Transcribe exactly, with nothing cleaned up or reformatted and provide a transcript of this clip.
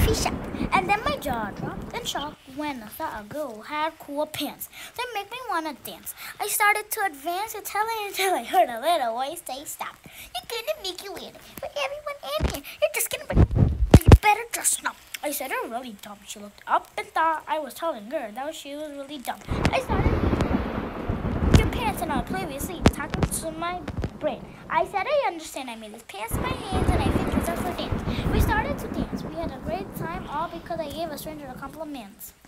coffee shop. And then my jaw dropped in shock when I saw a girl had cool pants. They make me want to dance. I started to advance and tell her until I heard a little voice say, "Stop. You're gonna make you win. For everyone in here, you're just gonna break. You better just stop." I said her really dumb. She looked up and thought I was telling her that she was really dumb. I started your pants and I previously talking to my brain. I said I understand. I made these pants in my hands and I think these are for dance. We started to dance. We had a great time all because I gave a stranger a compliment.